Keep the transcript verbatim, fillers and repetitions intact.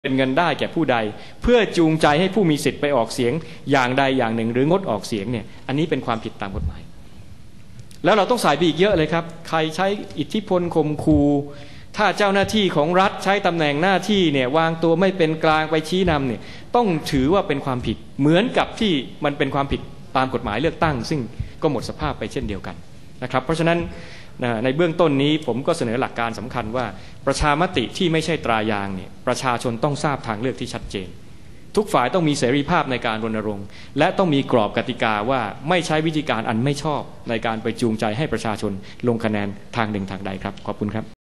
เป็นเงินได้แก่ผู้ใดเพื่อจูงใจให้ผู้มีสิทธิ์ไปออกเสียงอย่างใดอย่างหนึ่งหรืองดออกเสียงเนี่ยอันนี้เป็นความผิดตามกฎหมายแล้วเราต้องใส่ไปอีกเยอะเลยครับใครใช้อิทธิพลข่มขู่ถ้าเจ้าหน้าที่ของรัฐใช้ตำแหน่งหน้าที่เนี่ยวางตัวไม่เป็นกลางไปชี้นำเนี่ยต้องถือว่าเป็นความผิดเหมือนกับที่มันเป็นความผิดตามกฎหมายเลือกตั้งซึ่งก็หมดสภาพไปเช่นเดียวกันนะครับเพราะฉะนั้นในเบื้องต้นนี้ผมก็เสนอหลักการสำคัญว่าประชามติที่ไม่ใช่ตรายางเนี่ยประชาชนต้องทราบทางเลือกที่ชัดเจนทุกฝ่ายต้องมีเสรีภาพในการรณรงค์และต้องมีกรอบกติกาว่าไม่ใช้วิธีการอันไม่ชอบในการไปจูงใจให้ประชาชนลงคะแนนทางหนึ่งทางใดครับขอบคุณครับ